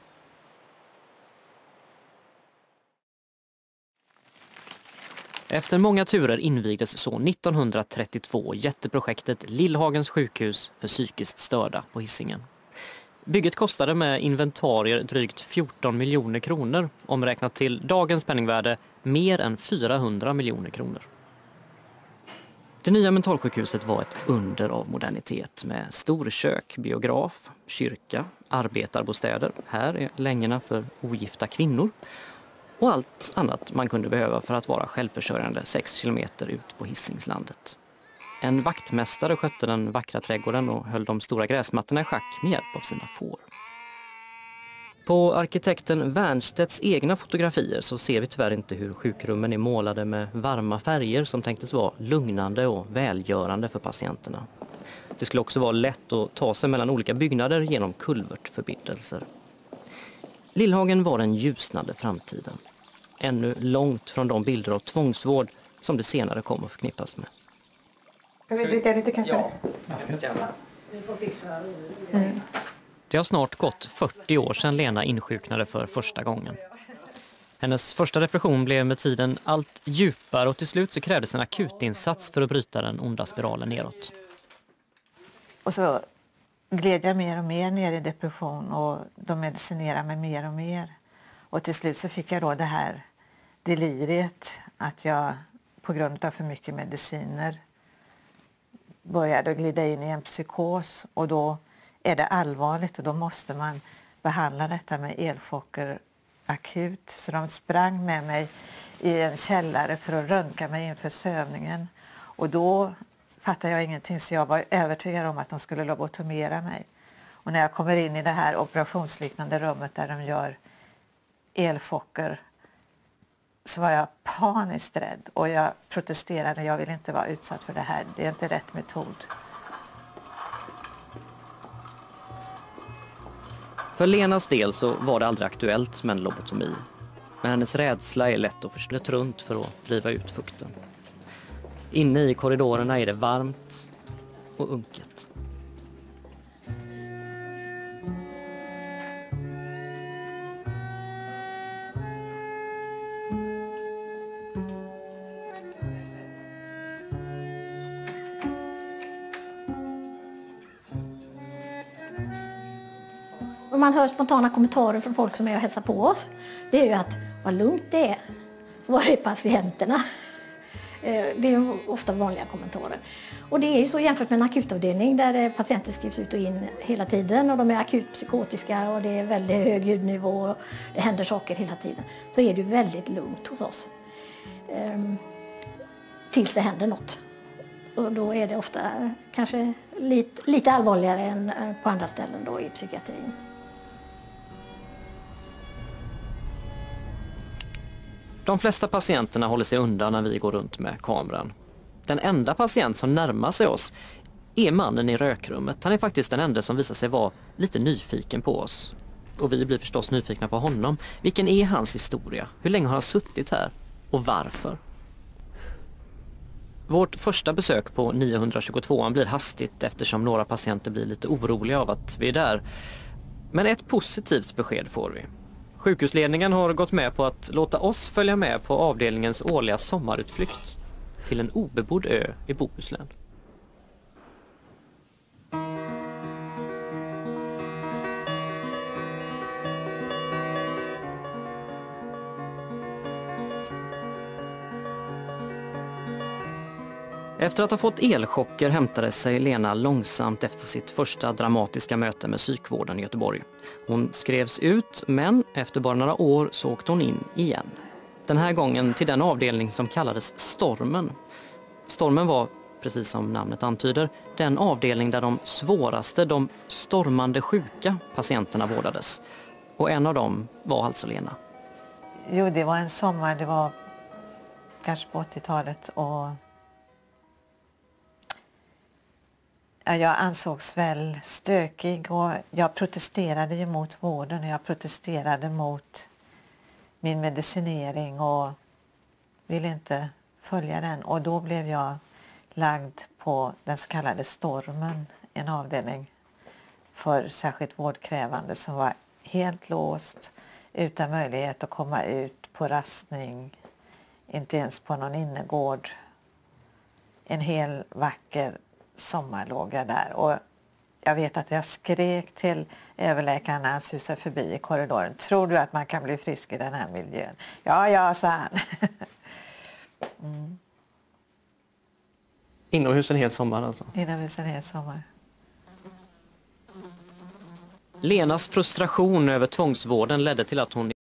Efter många turer invigdes så 1932 jätteprojektet Lillhagens sjukhus för psykiskt störda på Hisingen. Bygget kostade med inventarier drygt 14 miljoner kronor, omräknat till dagens penningvärde mer än 400 miljoner kronor. Det nya mentalsjukhuset var ett under av modernitet med storkök, biograf, kyrka, arbetarbostäder, här är längorna för ogifta kvinnor och allt annat man kunde behöva för att vara självförsörjande 6 kilometer ut på Hisingslandet. En vaktmästare skötte den vackra trädgården och höll de stora gräsmattorna i schack med hjälp av sina får. På arkitekten Wernstedts egna fotografier så ser vi tyvärr inte hur sjukrummen är målade med varma färger som tänktes vara lugnande och välgörande för patienterna. Det skulle också vara lätt att ta sig mellan olika byggnader genom kulvertförbindelser. Lillhagen var den ljusnande framtiden. Ännu långt från de bilder av tvångsvård som det senare kom att förknippas med. Ska vi dricka lite kaffe? Ja. Det har snart gått 40 år sedan Lena insjuknade för första gången. Hennes första depression blev med tiden allt djupare och till slut så krävdes en akutinsats för att bryta den onda spiralen neråt. Och så gled jag mer och mer ner i depression och de medicinerade mig mer och mer. Och till slut så fick jag då det här deliriet att jag på grund av för mycket mediciner började glida in i en psykos och då är det allvarligt och då måste man behandla detta med elchocker akut. Så de sprang med mig i en källare för att röntga mig inför sövningen och då fattade jag ingenting så jag var övertygad om att de skulle lobotomera mig. Och när jag kommer in i det här operationsliknande rummet där de gör elchocker så var jag paniskt rädd och jag protesterade. Jag vill inte vara utsatt för det här. Det är inte rätt metod. För Lenas del så var det aldrig aktuellt med en lobotomi. Men hennes rädsla är lätt att förstå runt för att driva ut fukten. Inne i korridorerna är det varmt och unket. Och man hör spontana kommentarer från folk som är och hälsar på oss. Det är ju att vad lugnt det är. Var är patienterna? Det är ofta vanliga kommentarer. Och det är ju så jämfört med en akutavdelning där patienter skrivs ut och in hela tiden och de är akut psykotiska och det är väldigt hög ljudnivå och det händer saker hela tiden. Så är det ju väldigt lugnt hos oss. Tills det händer något. Och då är det ofta kanske lite allvarligare än på andra ställen då i psykiatrin. De flesta patienterna håller sig undan när vi går runt med kameran. Den enda patient som närmar sig oss är mannen i rökrummet. Han är faktiskt den enda som visar sig vara lite nyfiken på oss. Och vi blir förstås nyfikna på honom. Vilken är hans historia? Hur länge har han suttit här? Och varför? Vårt första besök på 922 blir hastigt eftersom några patienter blir lite oroliga av att vi är där. Men ett positivt besked får vi. Sjukhusledningen har gått med på att låta oss följa med på avdelningens årliga sommarutflykt till en obebodd ö i Bohuslän. Efter att ha fått elchocker hämtade sig Lena långsamt efter sitt första dramatiska möte med psykvården i Göteborg. Hon skrevs ut, men efter bara några år så åkte hon in igen. Den här gången till den avdelning som kallades Stormen. Stormen var, precis som namnet antyder, den avdelning där de svåraste, de stormande sjuka patienterna vårdades. Och en av dem var alltså Lena. Jo, det var en sommar, det var kanske på 80-talet och jag ansågs väl stökig och jag protesterade ju mot vården och jag protesterade mot min medicinering och ville inte följa den. Och då blev jag lagd på den så kallade Stormen, en avdelning för särskilt vårdkrävande som var helt låst, utan möjlighet att komma ut på rastning, inte ens på någon innergård. En hel vacker sommar låg jag där och jag vet att jag skrek till överläkaren när han susade förbi i korridoren. Tror du att man kan bli frisk i den här miljön? Ja, sa han. Inomhus en hel sommar alltså? Inomhus en hel sommar. Lenas frustration över tvångsvården ledde till att hon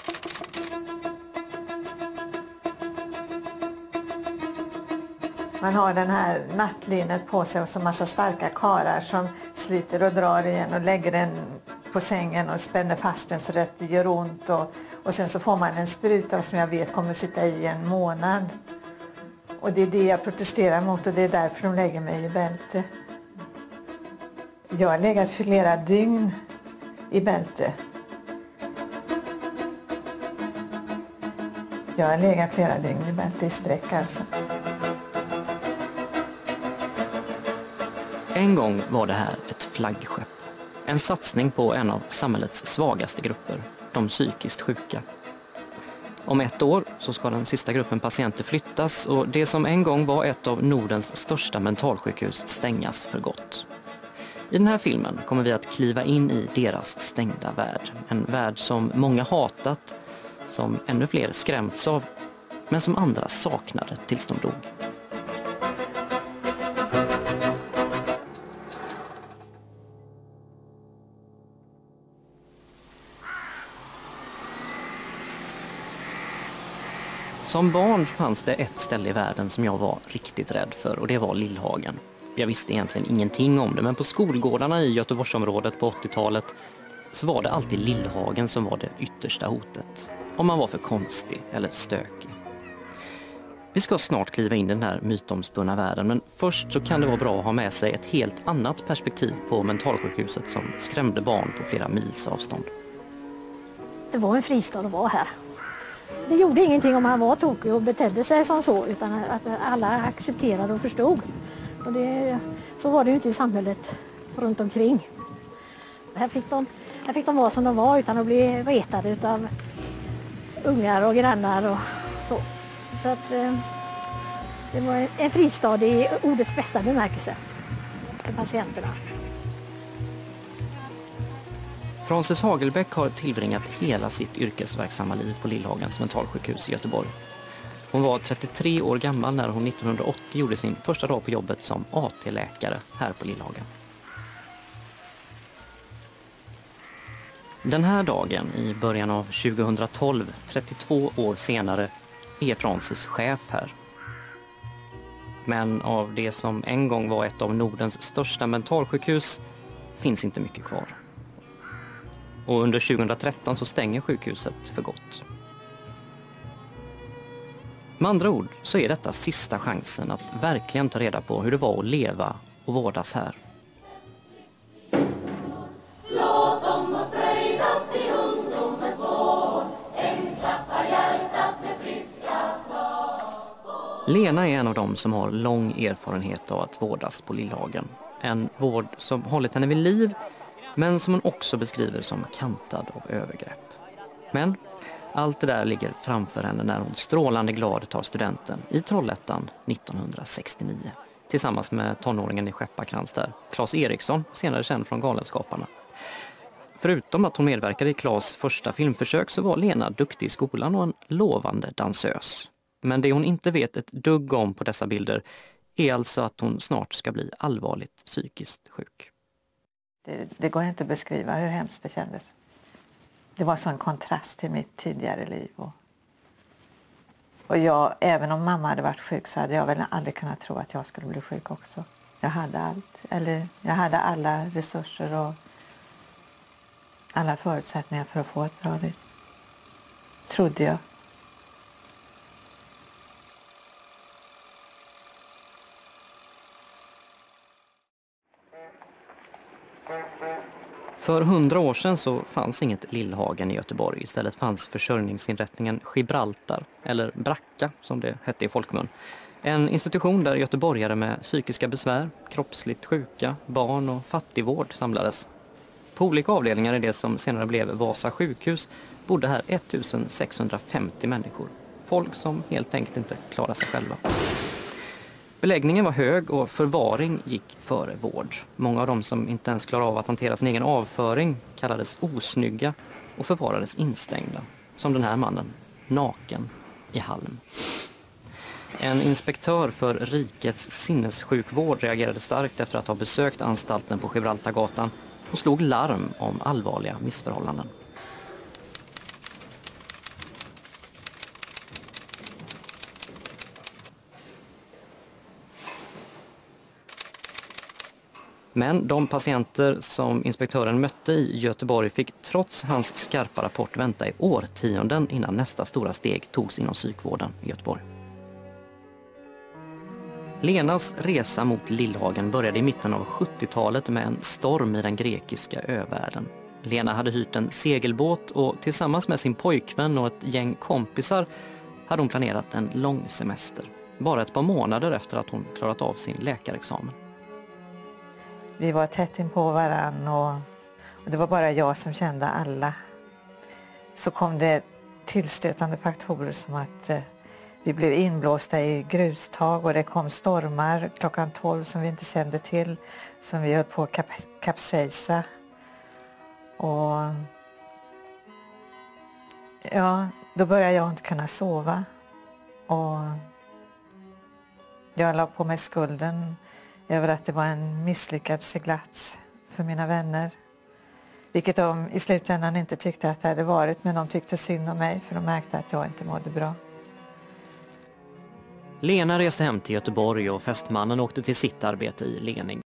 Man har den här nattlinet på sig och så massa starka karar som sliter och drar igen och lägger den på sängen och spänner fast den så rätt det gör ont. Och sen så får man en spruta som jag vet kommer sitta i en månad. Och det är det jag protesterar mot och det är därför de lägger mig i bälte. Jag har legat flera dygn i bälte. Jag har legat flera dygn i bälte i sträck alltså. En gång var det här ett flaggskepp. En satsning på en av samhällets svagaste grupper, de psykiskt sjuka. Om ett år så ska den sista gruppen patienter flyttas och det som en gång var ett av Nordens största mentalsjukhus stängas för gott. I den här filmen kommer vi att kliva in i deras stängda värld. En värld som många hatat, som ännu fler skrämts av, men som andra saknade tills de dog. Som barn fanns det ett ställe i världen som jag var riktigt rädd för och det var Lillhagen. Jag visste egentligen ingenting om det, men på skolgårdarna i Göteborgsområdet på 80-talet så var det alltid Lillhagen som var det yttersta hotet. Om man var för konstig eller stökig. Vi ska snart kliva in i den här mytomspunna världen, men först så kan det vara bra att ha med sig ett helt annat perspektiv på mentalsjukhuset som skrämde barn på flera mils avstånd. Det var en fristad att vara här. Det gjorde ingenting om han var tokig och betedde sig som så, utan att alla accepterade och förstod. Och så var det ju inte i samhället runt omkring. Här fick de vara som de var utan att bli retade av ungar och grannar och så. Så att det var en fristad i ordets bästa bemärkelse för patienterna. Frances Hagelbäck har tillbringat hela sitt yrkesverksamma liv på Lillhagens mentalsjukhus i Göteborg. Hon var 33 år gammal när hon 1980 gjorde sin första dag på jobbet som AT-läkare här på Lillhagen. Den här dagen i början av 2012, 32 år senare, är Frances chef här. Men av det som en gång var ett av Nordens största mentalsjukhus finns inte mycket kvar. Och under 2013 så stänger sjukhuset för gott. Med andra ord så är detta sista chansen att verkligen ta reda på hur det var att leva och vårdas här. Låt dem oss fröjdas i ungdomens vår, en klappar hjärtat med friska slag. Lena är en av dem som har lång erfarenhet av att vårdas på Lillhagen. En vård som hållit henne vid liv, men som hon också beskriver som kantad av övergrepp. Men allt det där ligger framför henne när hon strålande glad tar studenten i Trollhättan 1969. Tillsammans med tonåringen i Skepparkrans där, Claes Eriksson, senare känd från Galenskaparna. Förutom att hon medverkade i Claes första filmförsök så var Lena duktig i skolan och en lovande dansös. Men det hon inte vet ett dugg om på dessa bilder är alltså att hon snart ska bli allvarligt psykiskt sjuk. Det går inte att beskriva hur hemskt det kändes. Det var så en kontrast till mitt tidigare liv. Och jag, även om mamma hade varit sjuk så hade jag väl aldrig kunnat tro att jag skulle bli sjuk också. Jag hade allt, eller jag hade alla resurser och alla förutsättningar för att få ett bra liv. Trodde jag. För 100 år sedan så fanns inget Lillhagen i Göteborg. Istället fanns försörjningsinrättningen Gibraltar, eller Bracka som det hette i folkmun. En institution där göteborgare med psykiska besvär, kroppsligt sjuka, barn och fattigvård samlades. På olika avdelningar i det som senare blev Vasa sjukhus bodde här 1650 människor. Folk som helt enkelt inte klarade sig själva. Beläggningen var hög och förvaring gick före vård. Många av dem som inte ens klarade av att hantera sin egen avföring kallades osnygga och förvarades instängda. Som den här mannen, naken i halm. En inspektör för rikets sinnessjukvård reagerade starkt efter att ha besökt anstalten på Gibraltargatan och slog larm om allvarliga missförhållanden. Men de patienter som inspektören mötte i Göteborg fick trots hans skarpa rapport vänta i årtionden innan nästa stora steg togs inom psykvården i Göteborg. Lenas resa mot Lillhagen började i mitten av 70-talet med en storm i den grekiska övärlden. Lena hade hyrt en segelbåt och tillsammans med sin pojkvän och ett gäng kompisar hade hon planerat en lång semester. Bara ett par månader efter att hon klarat av sin läkarexamen. Vi var tätt in på varann och det var bara jag som kände alla. Så kom det tillstötande faktorer som att vi blev inblåsta i grustag och det kom stormar klockan 12 som vi inte kände till, som vi höll på att kapsejsa. Och ja, då började jag inte kunna sova och jag la på mig skulden över att det var en misslyckad seglats för mina vänner. Vilket de i slutändan inte tyckte att det hade varit, men de tyckte synd om mig för de märkte att jag inte mådde bra. Lena reste hem till Göteborg och fästmannen åkte till sitt arbete i Lening.